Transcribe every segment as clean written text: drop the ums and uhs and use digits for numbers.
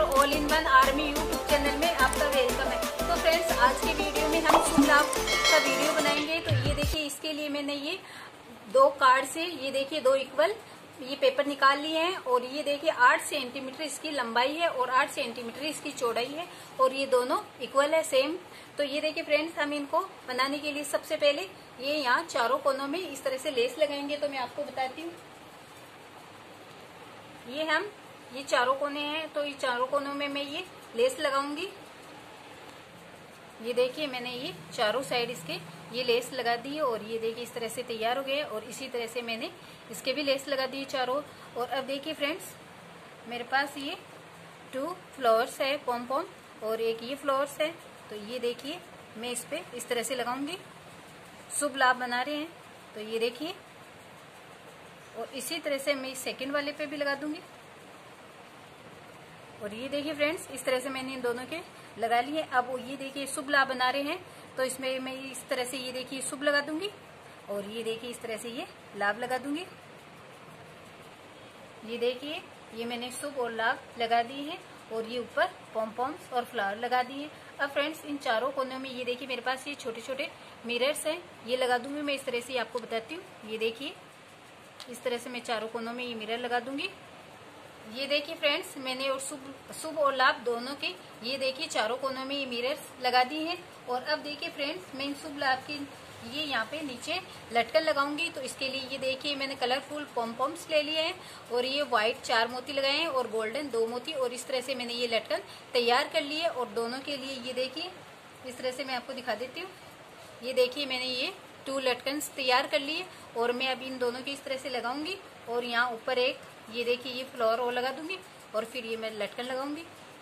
All in one army YouTube channel में आपका welcome है। तो फ्रेंड्स, आज के वीडियो में हम शुभ लाभ का वीडियो बनाएंगे। तो ये देखिए, इसके लिए मैंने ये दो कार्ड से ये देखिए दो इक्वल ये पेपर निकाल लिए हैं और ये देखिए 8 सेंटीमीटर इसकी लंबाई है और 8 सेंटीमीटर इसकी चौड़ाई है और ये दोनों इक्वल है, सेम। तो ये देखिए फ्रेंड्स, हम इनको बनाने के लिए सबसे पहले ये यहाँ चारों कोनों में इस तरह से लेस लगाएंगे। तो मैं आपको बताती हूँ, ये चारों कोने हैं, तो ये चारों कोनों में मैं ये लेस लगाऊंगी। ये देखिए, मैंने ये चारों साइड इसके ये लेस लगा दी है और ये देखिए इस तरह से तैयार हो गए और इसी तरह से मैंने इसके भी लेस लगा दी चारों। और अब देखिए फ्रेंड्स, मेरे पास ये 2 फ्लावर्स है पॉम पॉम और एक ये फ्लावर्स है। तो ये देखिए मैं इस पे इस तरह से लगाऊंगी। शुभ लाभ बना रहे हैं, तो ये देखिए, और इसी तरह से मैं सेकंड वाले पे भी लगा दूंगी। और ये देखिए फ्रेंड्स, इस तरह से मैंने इन दोनों के लगा लिए। अब ये देखिए शुभ लाभ बना रहे हैं, तो इसमें मैं इस तरह से ये देखिए शुभ लगा दूंगी और ये देखिए इस तरह से ये लाभ लगा दूंगी। ये देखिए, ये मैंने शुभ और लाभ लगा दिए हैं और ये ऊपर पॉम पॉम्स और फ्लावर लगा दिए हैं। अब फ्रेंड्स, इन चारों कोनों में ये देखिए मेरे पास ये छोटे छोटे मिरर्स हैं, ये लगा दूंगी मैं इस तरह से। आपको बताती हूँ, ये देखिए इस तरह से मैं चारों कोनों में ये मिरर लगा दूंगी। ये देखिए फ्रेंड्स, मैंने और शुभ और लाभ दोनों के ये देखिए चारों कोनों में ये मिरर्स लगा दिए हैं। और अब देखिए फ्रेंड्स, मैं इन शुभ लाभ की ये यहाँ पे नीचे लटकन लगाऊंगी। तो इसके लिए ये देखिए मैंने कलरफुल पॉम पॉम्स ले लिए हैं और ये व्हाइट 4 मोती लगाए हैं और गोल्डन 2 मोती, और इस तरह से मैंने ये लटकन तैयार कर ली है। और दोनों के लिए ये देखिए इस तरह से मैं आपको दिखा देती हूँ। ये देखिए मैंने ये 2 लटकन तैयार कर लिए और मैं अब इन दोनों की इस तरह से लगाऊंगी और यहाँ ऊपर एक ये देखिए ये फ्लावर और लगा दूंगी और फिर ये मैं लटकन लगाऊंगी।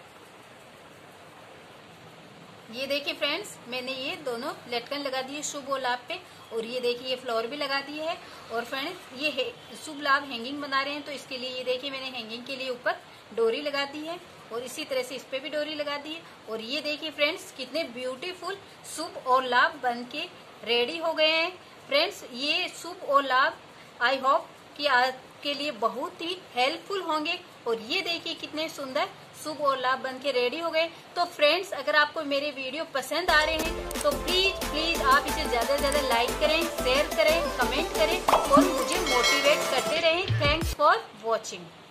ये देखिए फ्रेंड्स, मैंने ये दोनों लटकन लगा दी है शुभ और लाभ पे और ये देखिए ये फ्लावर भी लगा दी है। और फ्रेंड्स, ये शुभ लाभ हैंगिंग बना रहे हैं, तो इसके लिए ये देखिए मैंने हैंगिंग के लिए ऊपर डोरी लगा दी है और इसी तरह से इस पे भी डोरी लगा दी है। और ये देखिए फ्रेंड्स, कितने ब्यूटीफुल शुभ और लाभ बन के रेडी हो गए हैं। फ्रेंड्स, ये शुभ और लाभ आई होप कि आपके लिए बहुत ही हेल्पफुल होंगे। और ये देखिए कितने सुंदर शुभ और लाभ बन के रेडी हो गए। तो फ्रेंड्स, अगर आपको मेरे वीडियो पसंद आ रहे हैं तो प्लीज आप इसे ज्यादा से ज्यादा लाइक करें, शेयर करें, कमेंट करें और मुझे मोटिवेट करते रहें। Thanks for watching.